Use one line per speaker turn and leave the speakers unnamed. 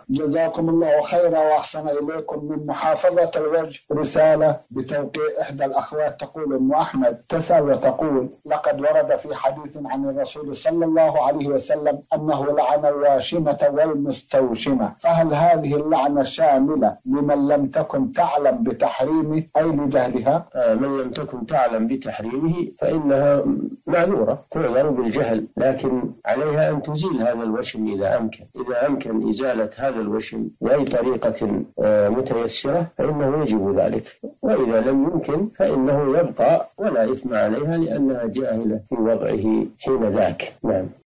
جزاكم الله خيرا وأحسن إليكم. من محافظة الوجه رسالة بتوقيع إحدى الأخوات تقول أم أحمد تسأل وتقول: لقد ورد في حديث عن الرسول صلى الله عليه وسلم أنه لعن الواشمة والمستوشمة، فهل هذه اللعنة شاملة لمن لم تكن تعلم بتحريمه أي لجهلها؟
من لم تكن تعلم بتحريمه فإنها معذورة، تعذر بالجهل، لكن عليها أن تزيل هذا الوشم إذا أمكن إزالة هذا الوشم بأي طريقة متيسرة فإنه يجب ذلك، وإذا لم يمكن فإنه يبقى ولا إثم عليها لأنها جاهلة في وضعه حين ذاك. نعم.